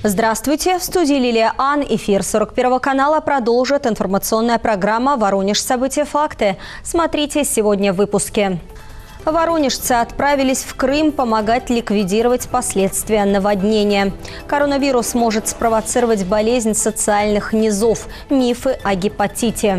Здравствуйте! В студии Лилия Ан. Эфир 41 канала продолжит информационная программа «Воронеж. События. Факты». Смотрите сегодня в выпуске. Воронежцы отправились в Крым помогать ликвидировать последствия наводнения. Коронавирус может спровоцировать болезнь социальных низов. Мифы о гепатите.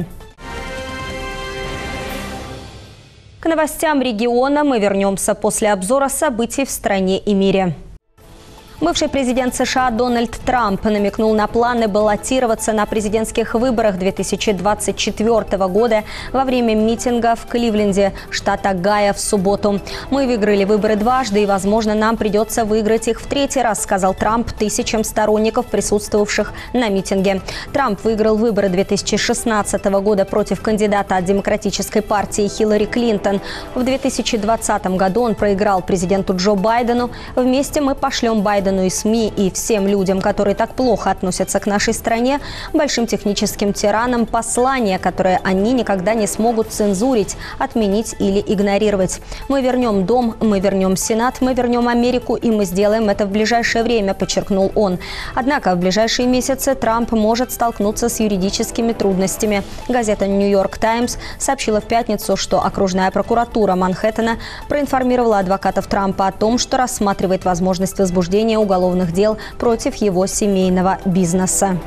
К новостям региона мы вернемся после обзора событий в стране и мире. Бывший президент США Дональд Трамп намекнул на планы баллотироваться на президентских выборах 2024 года во время митинга в Кливленде, штат Огайо, в субботу. «Мы выиграли выборы дважды, и, возможно, нам придется выиграть их в третий раз», сказал Трамп тысячам сторонников, присутствовавших на митинге. Трамп выиграл выборы 2016 года против кандидата от Демократической партии Хиллари Клинтон. В 2020 году он проиграл президенту Джо Байдену. «Вместе мы пошлем Байдену и СМИ, и всем людям, которые так плохо относятся к нашей стране, большим техническим тиранам, послание, которое они никогда не смогут цензурить, отменить или игнорировать. Мы вернем дом, мы вернем Сенат, мы вернем Америку, и мы сделаем это в ближайшее время», подчеркнул он. Однако в ближайшие месяцы Трамп может столкнуться с юридическими трудностями. Газета «Нью-Йорк Таймс» сообщила в пятницу, что окружная прокуратура Манхэттена проинформировала адвокатов Трампа о том, что рассматривает возможность возбуждения уголовных дел против его семейного бизнеса.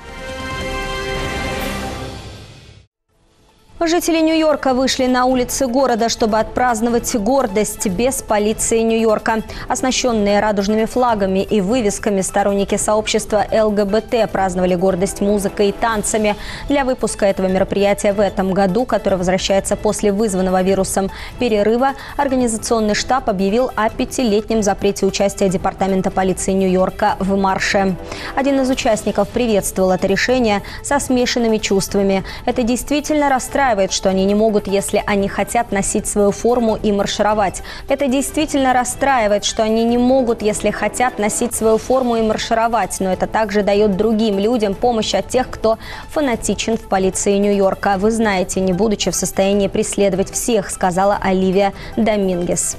Жители Нью-Йорка вышли на улицы города, чтобы отпраздновать гордость без полиции Нью-Йорка. Оснащенные радужными флагами и вывесками сторонники сообщества ЛГБТ праздновали гордость музыкой и танцами. Для выпуска этого мероприятия в этом году, которое возвращается после вызванного вирусом перерыва, организационный штаб объявил о 5-летнем запрете участия Департамента полиции Нью-Йорка в марше. Один из участников приветствовал это решение со смешанными чувствами. Это действительно расстраивает, что они не могут, если они хотят носить свою форму и маршировать. Это действительно расстраивает, что они не могут, если хотят носить свою форму и маршировать. Но это также дает другим людям помощь от тех, кто фанатичен в полиции Нью-Йорка. Вы знаете, не будучи в состоянии преследовать всех, сказала Оливия Домингес.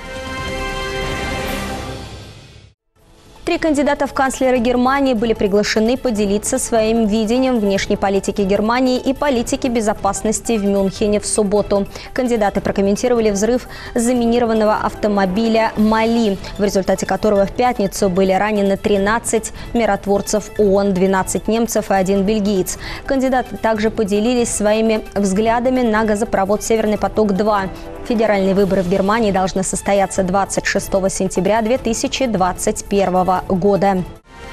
3 кандидата в канцлеры Германии были приглашены поделиться своим видением внешней политики Германии и политики безопасности в Мюнхене в субботу. Кандидаты прокомментировали взрыв заминированного автомобиля «Мали», в результате которого в пятницу были ранены 13 миротворцев ООН, 12 немцев и 1 бельгиец. Кандидаты также поделились своими взглядами на газопровод «Северный поток-2». Федеральные выборы в Германии должны состояться 26 сентября 2021 года.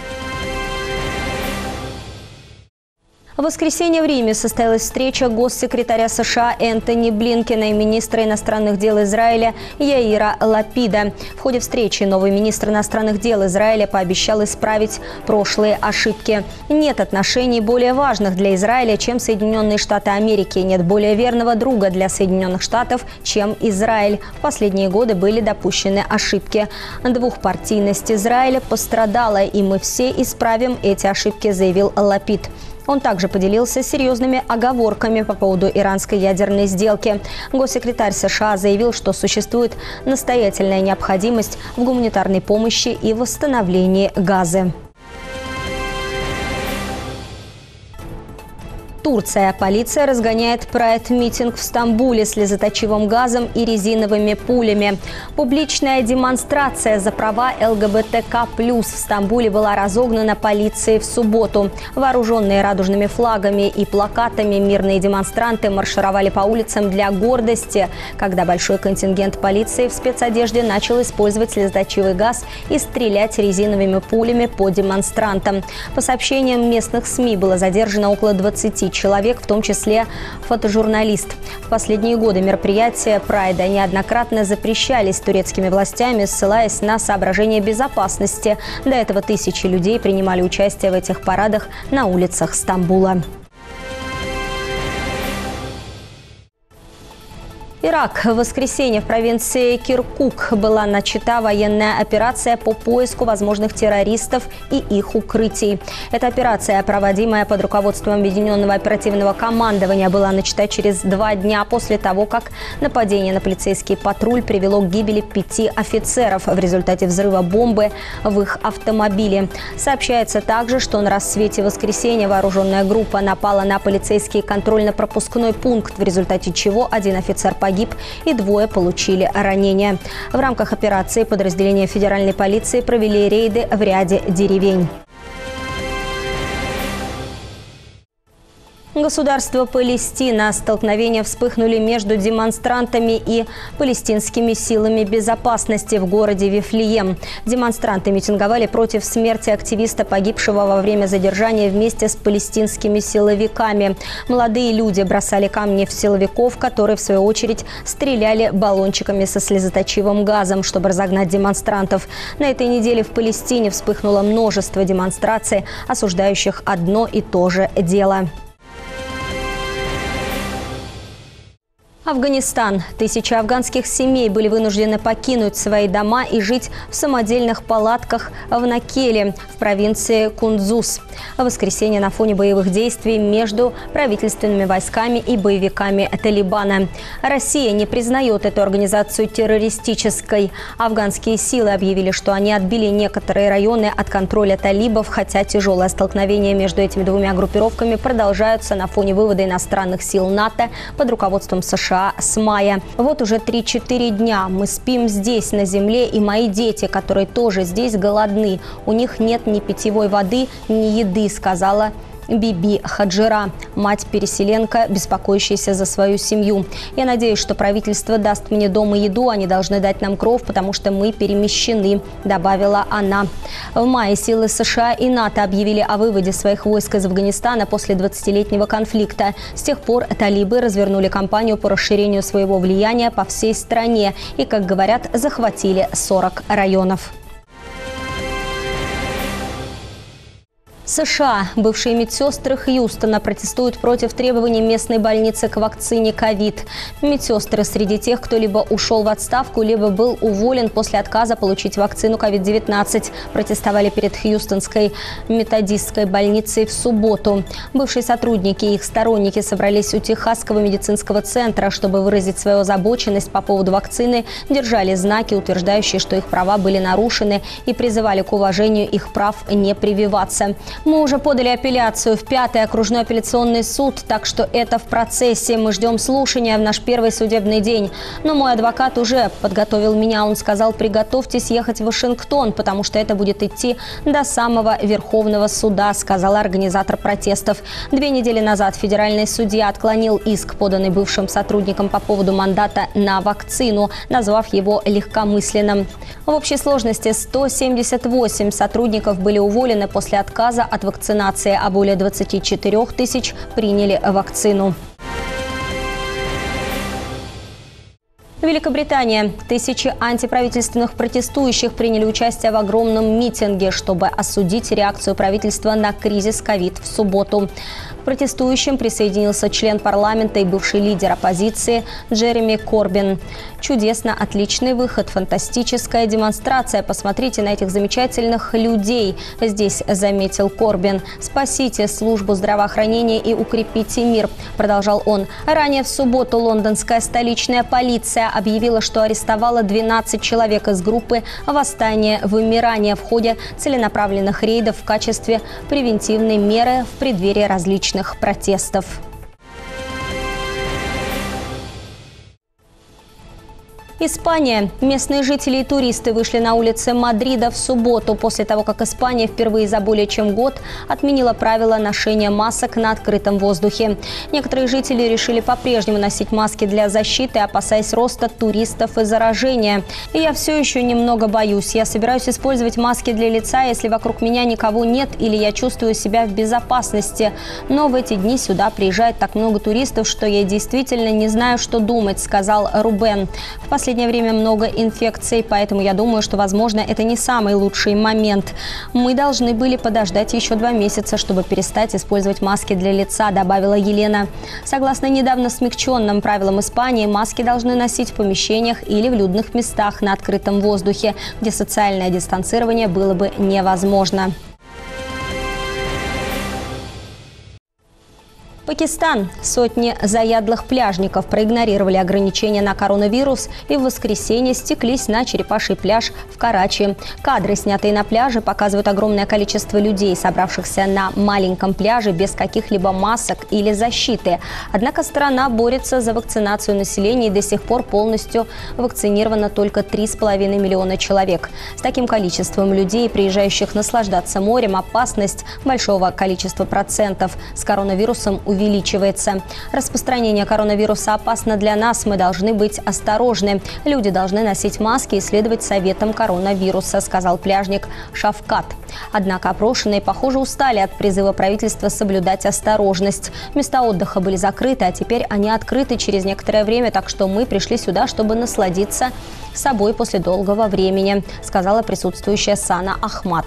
В воскресенье в Риме состоялась встреча госсекретаря США Энтони Блинкена и министра иностранных дел Израиля Яира Лапида. В ходе встречи новый министр иностранных дел Израиля пообещал исправить прошлые ошибки. Нет отношений более важных для Израиля, чем Соединенные Штаты Америки. Нет более верного друга для Соединенных Штатов, чем Израиль. В последние годы были допущены ошибки. Двухпартийность Израиля пострадала, и мы все исправим эти ошибки, заявил Лапид. Он также поделился серьезными оговорками по поводу иранской ядерной сделки. Госсекретарь США заявил, что существует настоятельная необходимость в гуманитарной помощи и восстановлении Газы. Турция. Полиция разгоняет прайд-митинг в Стамбуле слезоточивым газом и резиновыми пулями. Публичная демонстрация за права ЛГБТК+ в Стамбуле была разогнана полицией в субботу. Вооруженные радужными флагами и плакатами мирные демонстранты маршировали по улицам для гордости, когда большой контингент полиции в спецодежде начал использовать слезоточивый газ и стрелять резиновыми пулями по демонстрантам. По сообщениям местных СМИ было задержано около 20 человек, в том числе фотожурналист. В последние годы мероприятия Прайда неоднократно запрещались турецкими властями, ссылаясь на соображения безопасности. До этого тысячи людей принимали участие в этих парадах на улицах Стамбула. Ирак. В воскресенье в провинции Киркук была начата военная операция по поиску возможных террористов и их укрытий. Эта операция, проводимая под руководством Объединенного оперативного командования, была начата через 2 дня после того, как нападение на полицейский патруль привело к гибели 5 офицеров в результате взрыва бомбы в их автомобиле. Сообщается также, что на рассвете воскресенья вооруженная группа напала на полицейский контрольно-пропускной пункт, в результате чего 1 офицер погиб и 2 получили ранения. В рамках операции подразделения федеральной полиции провели рейды в ряде деревень. Государство Палестина. Столкновения вспыхнули между демонстрантами и палестинскими силами безопасности в городе Вифлеем. Демонстранты митинговали против смерти активиста, погибшего во время задержания вместе с палестинскими силовиками. Молодые люди бросали камни в силовиков, которые, в свою очередь, стреляли баллончиками со слезоточивым газом, чтобы разогнать демонстрантов. На этой неделе в Палестине вспыхнуло множество демонстраций, осуждающих одно и то же дело. Афганистан. Тысячи афганских семей были вынуждены покинуть свои дома и жить в самодельных палатках в Накеле, в провинции Кундуз. В воскресенье на фоне боевых действий между правительственными войсками и боевиками Талибана. Россия не признает эту организацию террористической. Афганские силы объявили, что они отбили некоторые районы от контроля талибов, хотя тяжелые столкновения между этими двумя группировками продолжаются на фоне вывода иностранных сил НАТО под руководством США с мая. Вот уже 3-4 дня мы спим здесь, на земле, и мои дети, которые тоже здесь, голодны. У них нет ни питьевой воды, ни еды, сказала Биби Хаджира, мать-переселенка, беспокоящаяся за свою семью. Я надеюсь, что правительство даст мне дом и еду, они должны дать нам кров, потому что мы перемещены, добавила она. В мае силы США и НАТО объявили о выводе своих войск из Афганистана после 20-летнего конфликта. С тех пор талибы развернули кампанию по расширению своего влияния по всей стране и, как говорят, захватили 40 районов. США. Бывшие медсестры Хьюстона протестуют против требований местной больницы к вакцине ковид. Медсестры среди тех, кто либо ушел в отставку, либо был уволен после отказа получить вакцину COVID-19, протестовали перед Хьюстонской методистской больницей в субботу. Бывшие сотрудники и их сторонники собрались у Техасского медицинского центра, чтобы выразить свою озабоченность по поводу вакцины, держали знаки, утверждающие, что их права были нарушены, и призывали к уважению их прав не прививаться. Мы уже подали апелляцию в 5-й окружной апелляционный суд, так что это в процессе. Мы ждем слушания в наш первый судебный день. Но мой адвокат уже подготовил меня. Он сказал: приготовьтесь ехать в Вашингтон, потому что это будет идти до самого Верховного суда, сказал организатор протестов. 2 недели назад федеральный судья отклонил иск, поданный бывшим сотрудникам по поводу мандата на вакцину, назвав его легкомысленным. В общей сложности 178 сотрудников были уволены после отказа от вакцинации, а более 24 тысяч приняли вакцину. Великобритания. Тысячи антиправительственных протестующих приняли участие в огромном митинге, чтобы осудить реакцию правительства на кризис ковид в субботу. К протестующим присоединился член парламента и бывший лидер оппозиции Джереми Корбин. Чудесно, отличный выход, фантастическая демонстрация. Посмотрите на этих замечательных людей, здесь заметил Корбин. Спасите службу здравоохранения и укрепите мир, продолжал он. Ранее в субботу лондонская столичная полиция объявила, что арестовала 12 человек из группы «Восстание-вымирание» в ходе целенаправленных рейдов в качестве превентивной меры в преддверии различных протестов. Испания. Местные жители и туристы вышли на улицы Мадрида в субботу после того, как Испания впервые за более чем год отменила правила ношения масок на открытом воздухе. Некоторые жители решили по-прежнему носить маски для защиты, опасаясь роста туристов и заражения. И я все еще немного боюсь. Я собираюсь использовать маски для лица, если вокруг меня никого нет или я чувствую себя в безопасности. Но в эти дни сюда приезжает так много туристов, что я действительно не знаю, что думать, сказал Рубен. В последнее время много инфекций, поэтому я думаю, что, возможно, это не самый лучший момент. Мы должны были подождать еще 2 месяца, чтобы перестать использовать маски для лица, добавила Елена. Согласно недавно смягченным правилам Испании, маски должны носить в помещениях или в людных местах на открытом воздухе, где социальное дистанцирование было бы невозможно. Пакистан. Сотни заядлых пляжников проигнорировали ограничения на коронавирус и в воскресенье стеклись на Черепаший пляж в Карачи. Кадры, снятые на пляже, показывают огромное количество людей, собравшихся на маленьком пляже без каких-либо масок или защиты. Однако страна борется за вакцинацию населения и до сих пор полностью вакцинировано только 3,5 миллиона человек. С таким количеством людей, приезжающих наслаждаться морем, опасность большого количества процентов с коронавирусом увеличивается. Распространение коронавируса опасно для нас. Мы должны быть осторожны. Люди должны носить маски и следовать советам коронавируса, сказал пляжник Шавкат. Однако опрошенные, похоже, устали от призыва правительства соблюдать осторожность. Места отдыха были закрыты, а теперь они открыты через некоторое время, так что мы пришли сюда, чтобы насладиться собой после долгого времени, сказала присутствующая Сана Ахмад.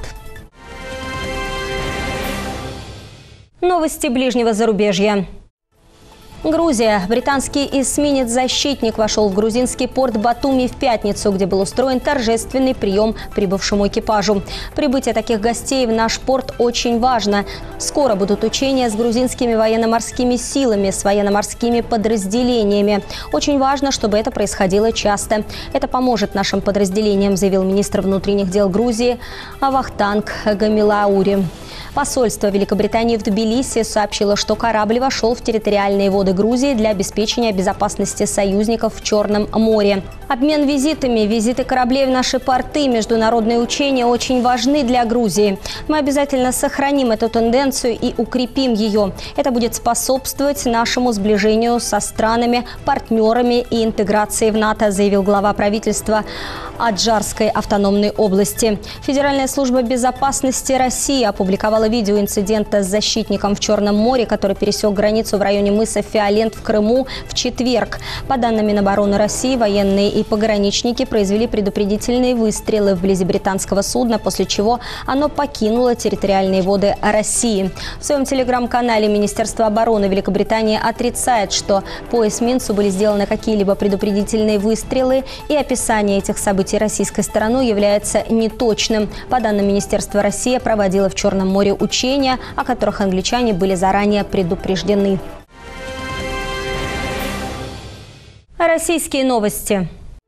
Новости ближнего зарубежья. Грузия. Британский эсминец-защитник вошел в грузинский порт Батуми в пятницу, где был устроен торжественный прием прибывшему экипажу. Прибытие таких гостей в наш порт очень важно. Скоро будут учения с грузинскими военно-морскими силами, с военно-морскими подразделениями. Очень важно, чтобы это происходило часто. Это поможет нашим подразделениям, заявил министр внутренних дел Грузии Вахтанг Гамилаури. Посольство Великобритании в Тбилиси сообщило, что корабль вошел в территориальные воды Грузии для обеспечения безопасности союзников в Черном море. Обмен визитами, визиты кораблей в наши порты, международные учения очень важны для Грузии. Мы обязательно сохраним эту тенденцию и укрепим ее. Это будет способствовать нашему сближению со странами, партнерами и интеграции в НАТО, заявил глава правительства Аджарской автономной области. Федеральная служба безопасности России опубликовала видео инцидента с защитником в Черном море, который пересек границу в районе мыса Фиолент в Крыму в четверг. По данным Минобороны России, военные и пограничники произвели предупредительные выстрелы вблизи британского судна, после чего оно покинуло территориальные воды России. В своем телеграм-канале Министерство обороны Великобритании отрицает, что по эсминцу были сделаны какие-либо предупредительные выстрелы, и описание этих событий российской стороной является неточным. По данным Министерства, Россия проводила в Черном море учения, о которых англичане были заранее предупреждены. Российские новости.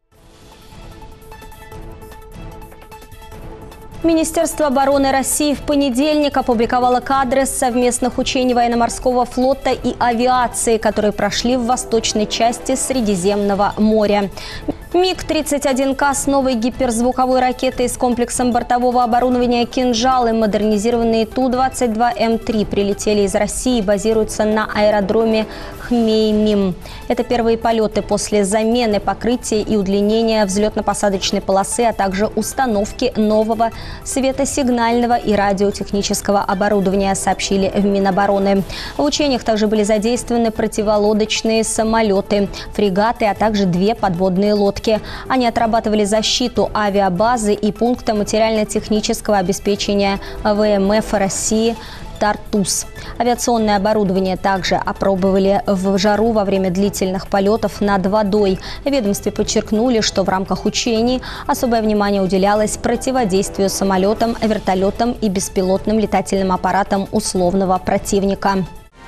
Министерство обороны России в понедельник опубликовало кадры совместных учений военно-морского флота и авиации, которые прошли в восточной части Средиземного моря. МиГ-31К с новой гиперзвуковой ракетой с комплексом бортового оборудования «Кинжал» и модернизированные Ту-22М3 прилетели из России и базируются на аэродроме Хмеймим. Это первые полеты после замены покрытия и удлинения взлетно-посадочной полосы, а также установки нового светосигнального и радиотехнического оборудования, сообщили в Минобороны. В учениях также были задействованы противолодочные самолеты, фрегаты, а также 2 подводные лодки. Они отрабатывали защиту авиабазы и пункта материально-технического обеспечения ВМФ России «Тартус». Авиационное оборудование также опробовали в жару во время длительных полетов над водой. В ведомстве подчеркнули, что в рамках учений особое внимание уделялось противодействию самолетам, вертолетам и беспилотным летательным аппаратам условного противника.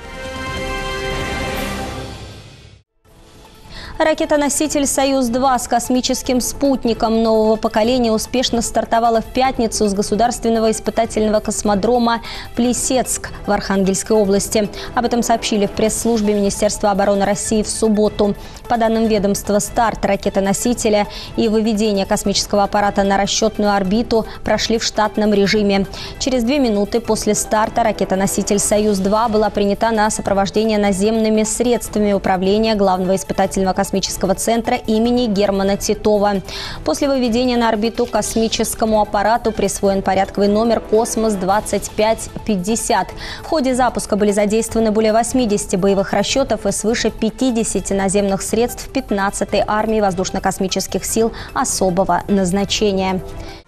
Ракета-носитель «Союз-2» с космическим спутником нового поколения успешно стартовала в пятницу с государственного испытательного космодрома Плесецк в Архангельской области. Об этом сообщили в пресс-службе Министерства обороны России в субботу. По данным ведомства, старт ракеты-носителя и выведение космического аппарата на расчетную орбиту прошли в штатном режиме. Через 2 минуты после старта ракета-носитель «Союз-2» была принята на сопровождение наземными средствами управления главного испытательного космодрома воздушно-космического центра имени Германа Титова. После выведения на орбиту космическому аппарату присвоен порядковый номер «Космос-2550». В ходе запуска были задействованы более 80 боевых расчетов и свыше 50 наземных средств 15-й армии воздушно-космических сил особого назначения.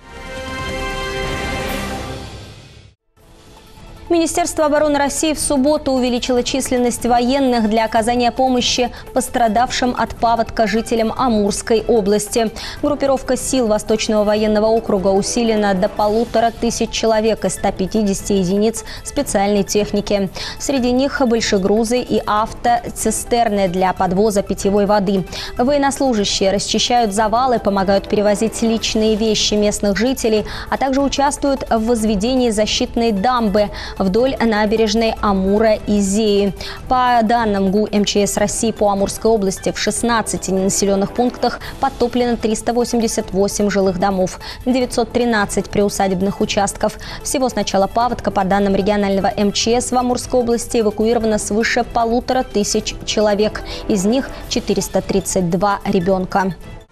Министерство обороны России в субботу увеличило численность военных для оказания помощи пострадавшим от паводка жителям Амурской области. Группировка сил Восточного военного округа усилена до 1500 человек и 150 единиц специальной техники. Среди них большегрузы и автоцистерны для подвоза питьевой воды. Военнослужащие расчищают завалы, помогают перевозить личные вещи местных жителей, а также участвуют в возведении защитной дамбы вдоль набережной Амура и Зеи. По данным ГУ МЧС России, по Амурской области в 16 населенных пунктах подтоплено 388 жилых домов, 913 приусадебных участков. Всего с начала паводка, по данным регионального МЧС, в Амурской области эвакуировано свыше 1500 человек. Из них 432 ребенка.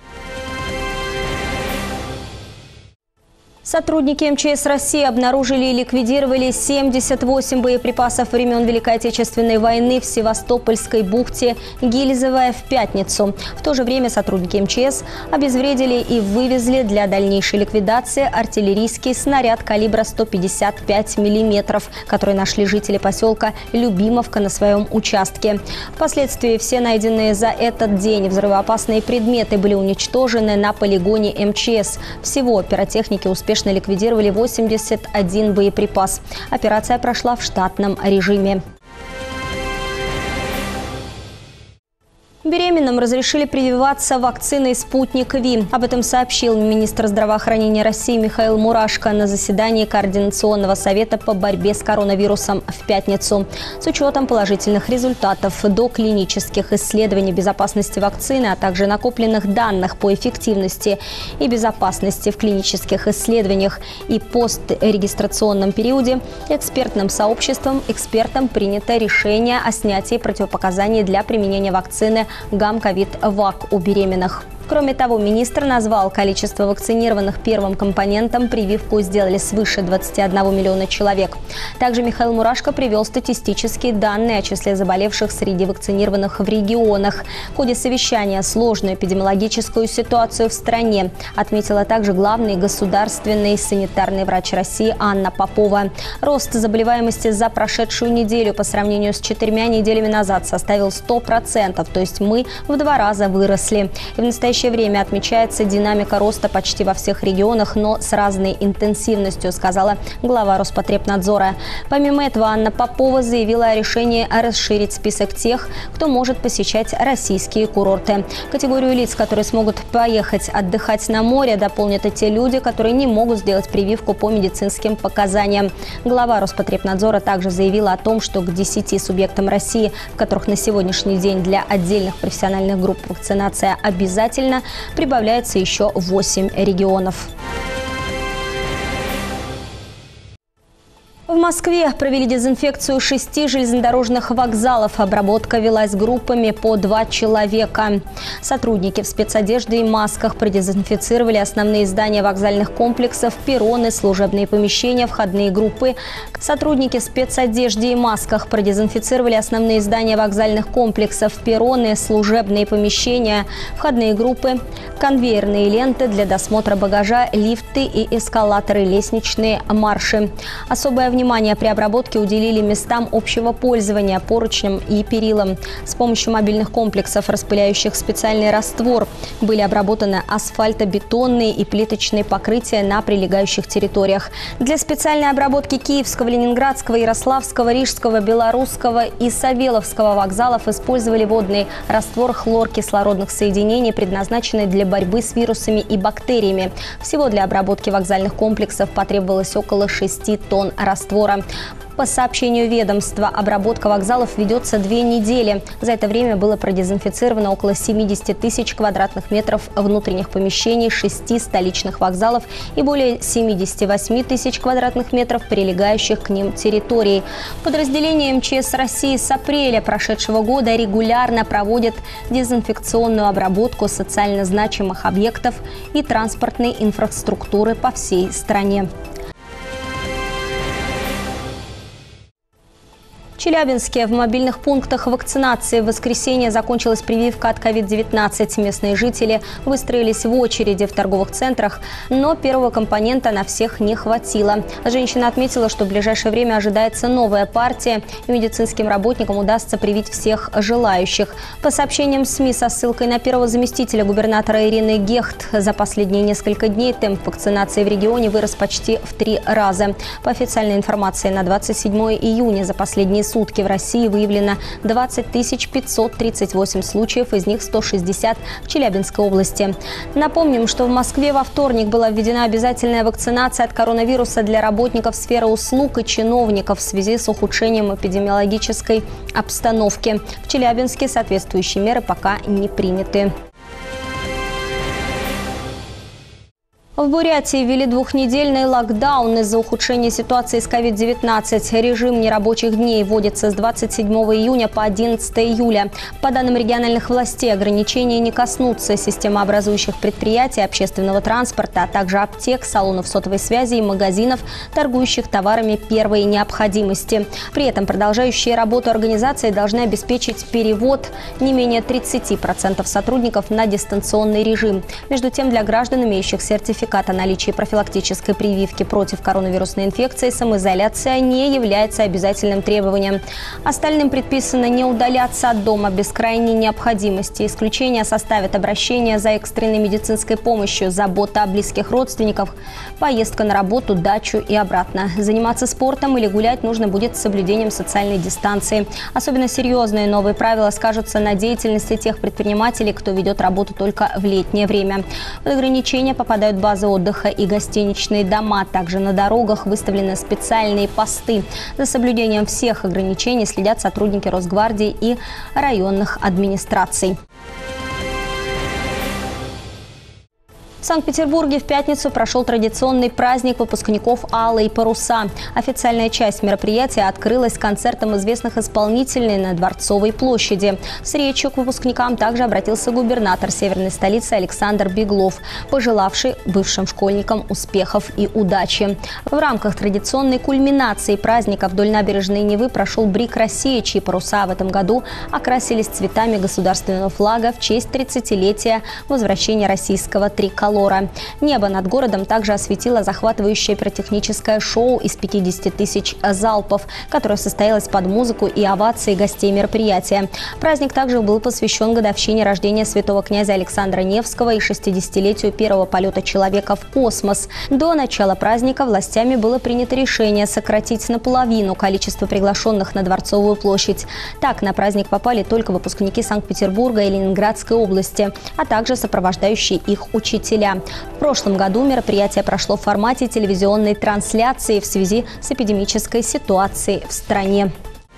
Сотрудники МЧС России обнаружили и ликвидировали 78 боеприпасов времен Великой Отечественной войны в Севастопольской бухте Гильзовая в пятницу. В то же время сотрудники МЧС обезвредили и вывезли для дальнейшей ликвидации артиллерийский снаряд калибра 155 мм, который нашли жители поселка Любимовка на своем участке. Впоследствии все найденные за этот день взрывоопасные предметы были уничтожены на полигоне МЧС. Всего пиротехники успешно ликвидировали 81 боеприпас. Операция прошла в штатном режиме. Беременным разрешили прививаться вакциной «Спутник Ви». Об этом сообщил министр здравоохранения России Михаил Мурашко на заседании Координационного совета по борьбе с коронавирусом в пятницу. С учетом положительных результатов доклинических исследований безопасности вакцины, а также накопленных данных по эффективности и безопасности в клинических исследованиях и пострегистрационном периоде, экспертным экспертам принято решение о снятии противопоказаний для применения вакцины Гамковид-Вак у беременных. Кроме того, министр назвал количество вакцинированных первым компонентом. Прививку сделали свыше 21 миллиона человек. Также Михаил Мурашко привел статистические данные о числе заболевших среди вакцинированных в регионах. В ходе совещания сложную эпидемиологическую ситуацию в стране отметила также главный государственный санитарный врач России Анна Попова. Рост заболеваемости за прошедшую неделю по сравнению с 4 неделями назад составил 100%, то есть мы в 2 раза выросли. И в настоящее время отмечается динамика роста почти во всех регионах, но с разной интенсивностью, сказала глава Роспотребнадзора. Помимо этого, Анна Попова заявила о решении расширить список тех, кто может посещать российские курорты. Категорию лиц, которые смогут поехать отдыхать на море, дополнят и те люди, которые не могут сделать прививку по медицинским показаниям. Глава Роспотребнадзора также заявила о том, что к 10 субъектам России, в которых на сегодняшний день для отдельных профессиональных групп вакцинация обязательна, прибавляется еще 8 регионов. В Москве провели дезинфекцию 6 железнодорожных вокзалов. Обработка велась группами по 2 человека. Сотрудники в спецодежде и масках продезинфицировали основные здания вокзальных комплексов, перроны, служебные помещения, входные группы. Сотрудники в спецодежде и масках продезинфицировали основные здания вокзальных комплексов, перроны, служебные помещения, входные группы, конвейерные ленты для досмотра багажа, лифты и эскалаторы, лестничные марши. Особое внимание при обработке уделили местам общего пользования, поручням и перилам. С помощью мобильных комплексов, распыляющих специальный раствор, были обработаны асфальтобетонные и плиточные покрытия на прилегающих территориях. Для специальной обработки Киевского, Ленинградского, Ярославского, Рижского, Белорусского и Савеловского вокзалов использовали водный раствор хлоркислородных соединений, предназначенный для борьбы с вирусами и бактериями. Всего для обработки вокзальных комплексов потребовалось около 6 тонн раствора. По сообщению ведомства, обработка вокзалов ведется 2 недели. За это время было продезинфицировано около 70 тысяч квадратных метров внутренних помещений 6 столичных вокзалов и более 78 тысяч квадратных метров прилегающих к ним территорий. Подразделение МЧС России с апреля прошедшего года регулярно проводит дезинфекционную обработку социально значимых объектов и транспортной инфраструктуры по всей стране. В Челябинске в мобильных пунктах вакцинации в воскресенье закончилась прививка от COVID-19. Местные жители выстроились в очереди в торговых центрах, но первого компонента на всех не хватило. Женщина отметила, что в ближайшее время ожидается новая партия, и медицинским работникам удастся привить всех желающих. По сообщениям СМИ со ссылкой на первого заместителя губернатора Ирины Гехт, за последние несколько дней темп вакцинации в регионе вырос почти в 3 раза. По официальной информации, на 27 июня за последние сутки в России выявлено 20 538 случаев, из них 160 в Челябинской области. Напомним, что в Москве во вторник была введена обязательная вакцинация от коронавируса для работников сферы услуг и чиновников в связи с ухудшением эпидемиологической обстановки. В Челябинске соответствующие меры пока не приняты. В Бурятии ввели 2-недельный локдаун из-за ухудшения ситуации с COVID-19. Режим нерабочих дней вводится с 27 июня по 11 июля. По данным региональных властей, ограничения не коснутся системообразующих предприятий, общественного транспорта, а также аптек, салонов сотовой связи и магазинов, торгующих товарами первой необходимости. При этом продолжающие работу организации должны обеспечить перевод не менее 30% сотрудников на дистанционный режим. Между тем, для граждан, имеющих сертификат о наличии профилактической прививки против коронавирусной инфекции, самоизоляция не является обязательным требованием. Остальным предписано не удаляться от дома без крайней необходимости. Исключение составят обращение за экстренной медицинской помощью, забота о близких родственниках, поездка на работу, дачу и обратно. Заниматься спортом или гулять нужно будет с соблюдением социальной дистанции. Особенно серьезные новые правила скажутся на деятельности тех предпринимателей, кто ведет работу только в летнее время. Под ограничения попадают базы отдыха и гостиничные дома. Также на дорогах выставлены специальные посты. За соблюдением всех ограничений следят сотрудники Росгвардии и районных администраций. В Санкт-Петербурге в пятницу прошел традиционный праздник выпускников «Алые паруса». Официальная часть мероприятия открылась концертом известных исполнителей на Дворцовой площади. С речью к выпускникам также обратился губернатор северной столицы Александр Беглов, пожелавший бывшим школьникам успехов и удачи. В рамках традиционной кульминации праздника вдоль набережной Невы прошел брик России, чьи паруса в этом году окрасились цветами государственного флага в честь 30-летия возвращения российского триколора. Небо над городом также осветило захватывающее пиротехническое шоу из 50 тысяч залпов, которое состоялось под музыку и овации гостей мероприятия. Праздник также был посвящен годовщине рождения святого князя Александра Невского и 60-летию первого полета человека в космос. До начала праздника властями было принято решение сократить наполовину количество приглашенных на Дворцовую площадь. Так, на праздник попали только выпускники Санкт-Петербурга и Ленинградской области, а также сопровождающие их учителя. В прошлом году мероприятие прошло в формате телевизионной трансляции в связи с эпидемической ситуацией в стране.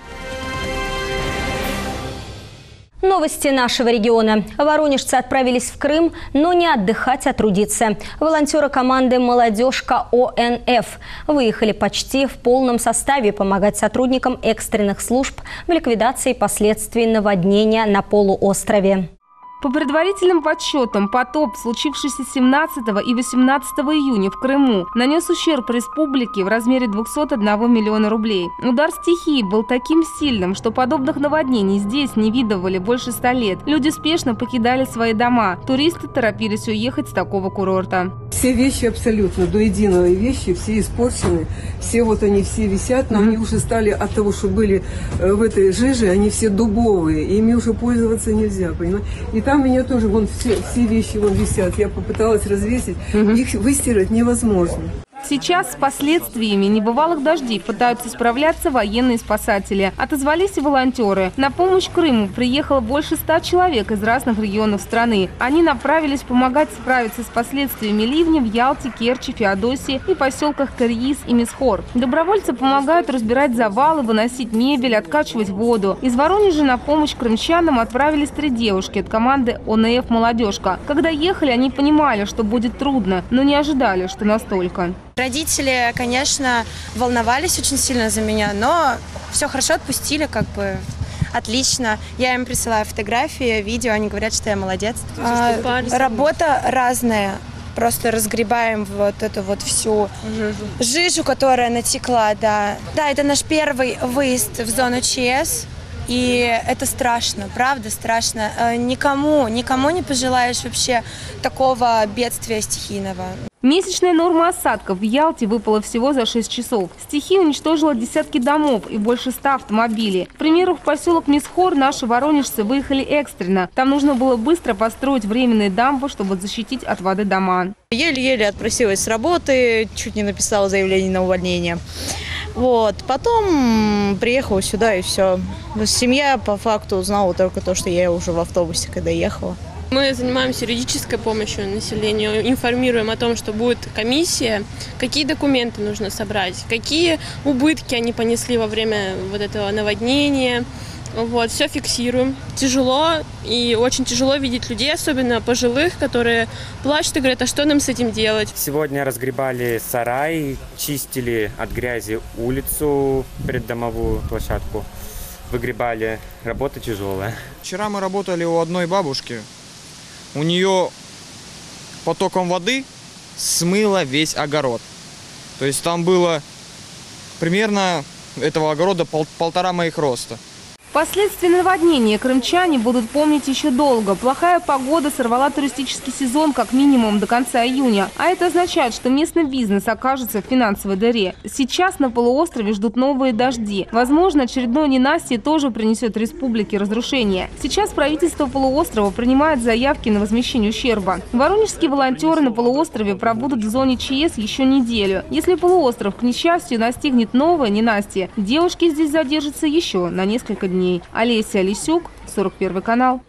Новости нашего региона. Воронежцы отправились в Крым, но не отдыхать, а трудиться. Волонтеры команды «Молодежка ОНФ» выехали почти в полном составе помогать сотрудникам экстренных служб в ликвидации последствий наводнения на полуострове. По предварительным подсчетам, потоп, случившийся 17 и 18 июня в Крыму, нанес ущерб республике в размере 201 миллиона рублей. Удар стихии был таким сильным, что подобных наводнений здесь не видывали больше 100 лет. Люди спешно покидали свои дома. Туристы торопились уехать с такого курорта. Все вещи абсолютно, до единого вещи, все испорчены. Все вот они все висят, но они уже стали от того, что были в этой жиже, они все дубовые. Ими уже пользоваться нельзя, понимаете? И там у меня тоже вон все вещи вон висят. Я попыталась развесить, их выстирать невозможно. Сейчас с последствиями небывалых дождей пытаются справляться военные спасатели. Отозвались и волонтеры. На помощь Крыму приехало больше 100 человек из разных регионов страны. Они направились помогать справиться с последствиями ливня в Ялте, Керчи, Феодосии и поселках Карьис и Мисхор. Добровольцы помогают разбирать завалы, выносить мебель, откачивать воду. Из Воронежа на помощь крымчанам отправились 3 девушки от команды ОНФ «Молодежка». Когда ехали, они понимали, что будет трудно, но не ожидали, что настолько. Родители, конечно, волновались очень сильно за меня, но все хорошо, отпустили, как бы отлично. Я им присылаю фотографии, видео, они говорят, что я молодец. Работа разная. Просто разгребаем вот эту вот всю жижу, которая натекла, да. Да, это наш первый выезд в зону ЧС. И это страшно, правда страшно. Никому не пожелаешь вообще такого бедствия стихийного. Месячная норма осадков в Ялте выпала всего за 6 часов. Стихия уничтожила десятки домов и больше 100 автомобилей. К примеру, в поселок Мисхор наши воронежцы выехали экстренно. Там нужно было быстро построить временные дамбы, чтобы защитить от воды дома. Еле-еле отпросилась с работы, чуть не написала заявление на увольнение. Вот. Потом приехала сюда и все. Семья по факту узнала только то, что я уже в автобусе, когда ехала. Мы занимаемся юридической помощью населению, информируем о том, что будет комиссия, какие документы нужно собрать, какие убытки они понесли во время вот этого наводнения. Вот, все фиксируем. Тяжело, и очень тяжело видеть людей, особенно пожилых, которые плачут и говорят, а что нам с этим делать? Сегодня разгребали сарай, чистили от грязи улицу, преддомовую площадку, выгребали. Работа тяжелая. Вчера мы работали у одной бабушки. У нее потоком воды смыло весь огород. То есть там было примерно этого огорода полтора моих роста. Последствия наводнения крымчане будут помнить еще долго. Плохая погода сорвала туристический сезон как минимум до конца июня. А это означает, что местный бизнес окажется в финансовой дыре. Сейчас на полуострове ждут новые дожди. Возможно, очередное ненастье тоже принесет республике разрушения. Сейчас правительство полуострова принимает заявки на возмещение ущерба. Воронежские волонтеры на полуострове пробудут в зоне ЧС еще неделю. Если полуостров, к несчастью, настигнет новое ненастье, девушки здесь задержатся еще на несколько дней. Олеся Лисюк, 41 канал.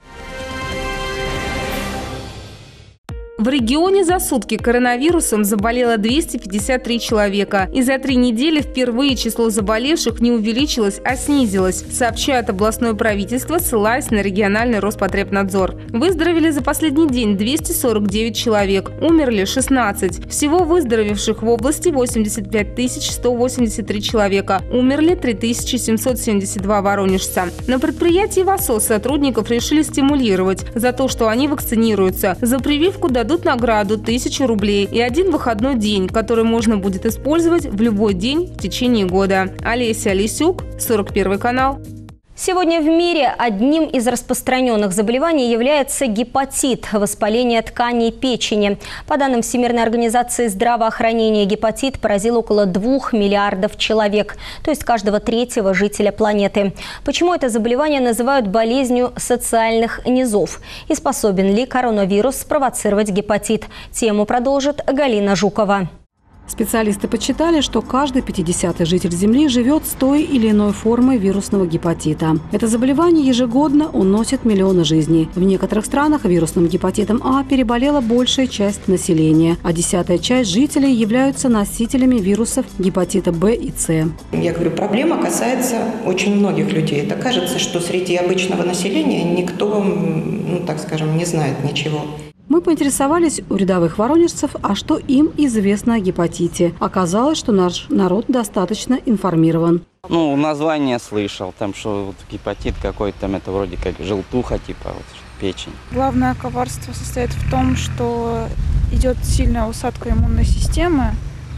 В регионе за сутки коронавирусом заболело 253 человека. И за 3 недели впервые число заболевших не увеличилось, а снизилось, сообщает областное правительство, ссылаясь на региональный Роспотребнадзор. Выздоровели за последний день 249 человек, умерли 16. Всего выздоровевших в области 85 183 человека, умерли 3772 воронежца. На предприятии ВОСО сотрудников решили стимулировать за то, что они вакцинируются. За прививку дадут награду 1000 рублей и 1 выходной день, который можно будет использовать в любой день в течение года. Олеся Лисюк, 41 канал. Сегодня в мире одним из распространенных заболеваний является гепатит – воспаление тканей печени. По данным Всемирной организации здравоохранения, гепатит поразил около 2 миллиардов человек, то есть каждого 3-го жителя планеты. Почему это заболевание называют болезнью социальных низов? И способен ли коронавирус спровоцировать гепатит? Тему продолжит Галина Жукова. Специалисты подсчитали, что каждый 50-й житель Земли живет с той или иной формой вирусного гепатита. Это заболевание ежегодно уносит миллионы жизней. В некоторых странах вирусным гепатитом А переболела большая часть населения, а 10-я часть жителей являются носителями вирусов гепатита Б и С. Я говорю, проблема касается очень многих людей. Это кажется, что среди обычного населения никто, так скажем, не знает ничего. Мы поинтересовались у рядовых воронежцев, а что им известно о гепатите. Оказалось, что наш народ достаточно информирован. Название слышал, там что гепатит какой-то, там это вроде как желтуха, типа печень. Главное коварство состоит в том, что идет сильная усадка иммунной системы.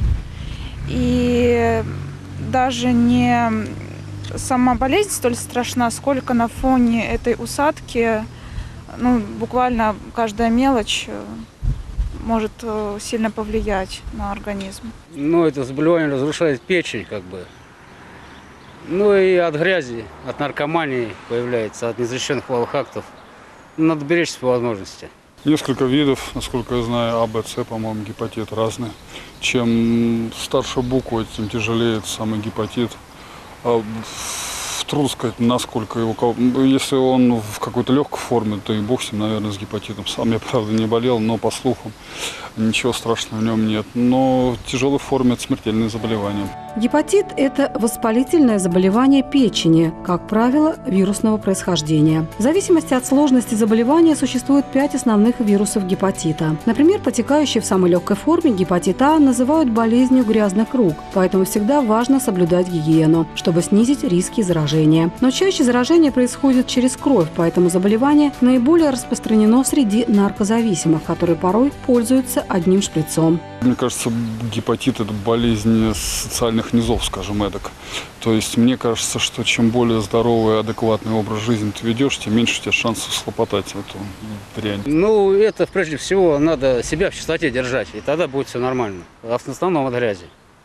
И даже не сама болезнь столь страшна, сколько на фоне этой усадки буквально каждая мелочь может сильно повлиять на организм. Это заболевание разрушает печень, и от грязи, от наркомании появляется, от неразрешенных половых актов. Надо беречься по возможности. Несколько видов, насколько я знаю, А, Б, С, по-моему, гепатит разный. Чем старше буква, тем тяжелее самый гепатит. Трудно сказать, насколько его... Если он в какой-то легкой форме, то и бог с ним, наверное, с гепатитом. Сам я, правда, не болел, но по слухам ничего страшного в нем нет. Но в тяжелой форме это смертельное заболевание. Гепатит – это воспалительное заболевание печени, как правило, вирусного происхождения. В зависимости от сложности заболевания существует 5 основных вирусов гепатита. Например, протекающий в самой легкой форме гепатит А называют болезнью грязных рук, поэтому всегда важно соблюдать гигиену, чтобы снизить риски заражения. Но чаще заражение происходит через кровь, поэтому заболевание наиболее распространено среди наркозависимых, которые порой пользуются одним шприцом. Мне кажется, гепатит – это болезнь социальных низов, скажем эдак. То есть мне кажется, что чем более здоровый, адекватный образ жизни ты ведешь, тем меньше у тебя шансов схлопотать эту дрянь. Ну, это прежде всего надо себя в чистоте держать, и тогда будет все нормально. А в основном от грязи.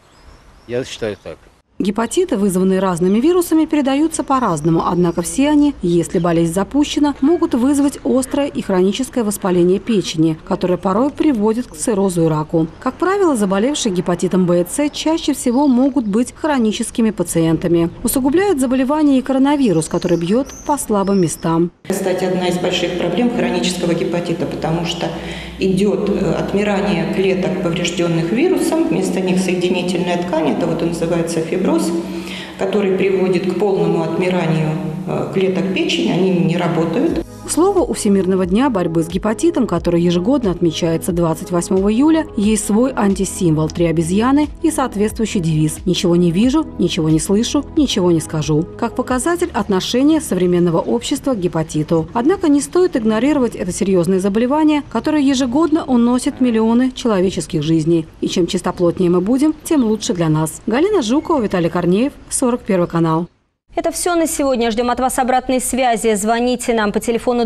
Я считаю так. Гепатиты, вызванные разными вирусами, передаются по-разному, однако все они, если болезнь запущена, могут вызвать острое и хроническое воспаление печени, которое порой приводит к циррозу и раку. Как правило, заболевшие гепатитом Б и С чаще всего могут быть хроническими пациентами. Усугубляет заболевание и коронавирус, который бьет по слабым местам. Кстати, одна из больших проблем хронического гепатита, потому что идет отмирание клеток, поврежденных вирусом, вместо них соединительная ткань, это вот и называется фиброз, который приводит к полному отмиранию клеток печени, они не работают. К слову, у Всемирного дня борьбы с гепатитом, который ежегодно отмечается 28 июля, есть свой антисимвол – 3 обезьяны и соответствующий девиз «Ничего не вижу, ничего не слышу, ничего не скажу», как показатель отношения современного общества к гепатиту. Однако не стоит игнорировать это серьезное заболевание, которое ежегодно уносит миллионы человеческих жизней. И чем чистоплотнее мы будем, тем лучше для нас. Галина Жукова, Виталий Корнеев, 41 канал. Это все на сегодня. Ждем от вас обратной связи. Звоните нам по телефону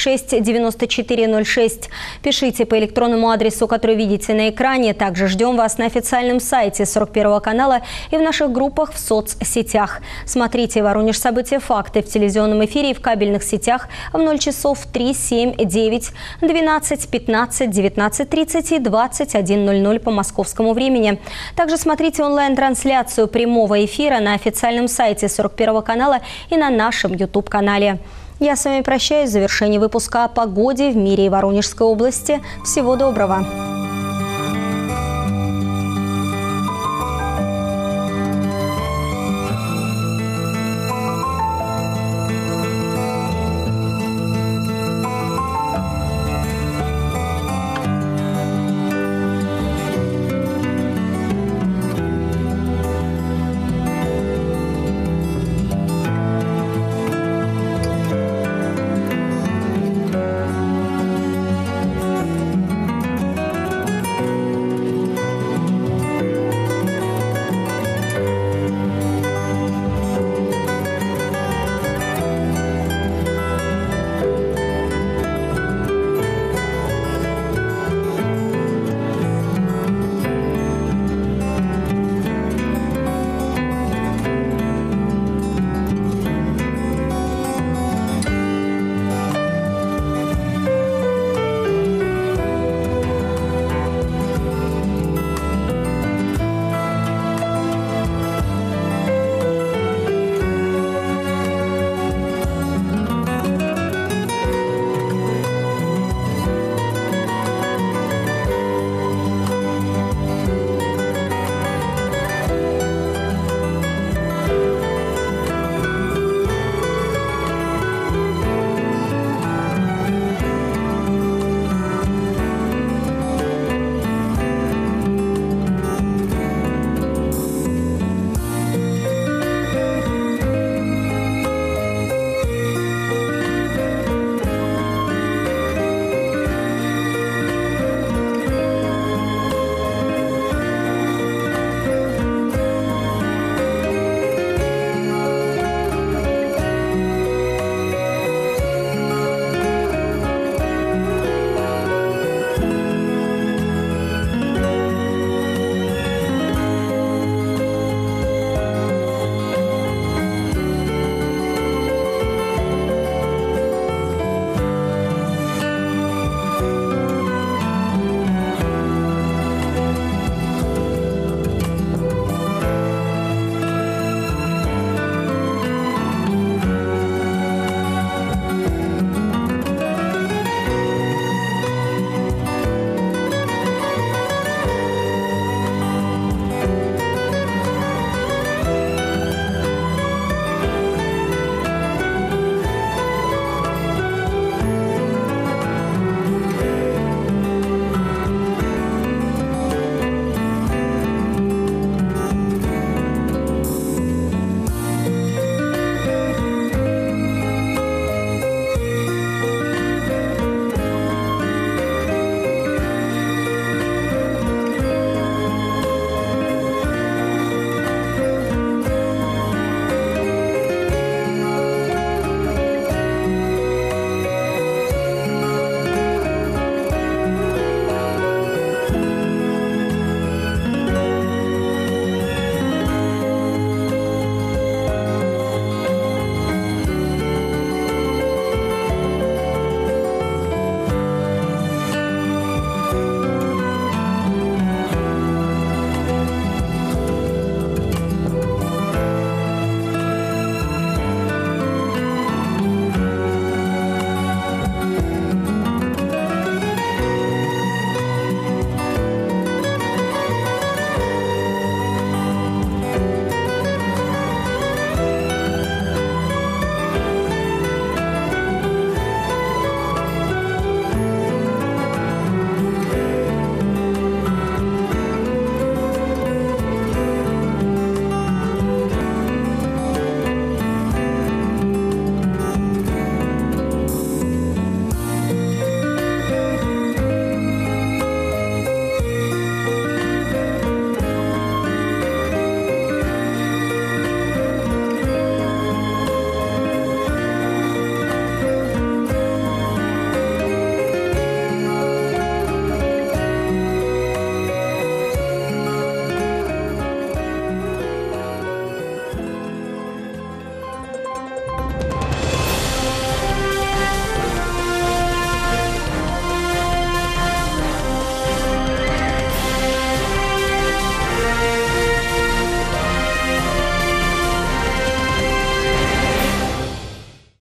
206-94-06. Пишите по электронному адресу, который видите на экране. Также ждем вас на официальном сайте 41 канала и в наших группах в соцсетях. Смотрите «Воронеж. События. Факты» в телевизионном эфире и в кабельных сетях в 0 часов 3, 7, 9, 12, 15, 19:30 и 21:00 по московскому времени. Также смотрите онлайн-трансляцию прямого эфира на официальном сайте 41 канала и на нашем YouTube-канале. Я с вами прощаюсь в завершении выпуска о погоде в мире и Воронежской области. Всего доброго!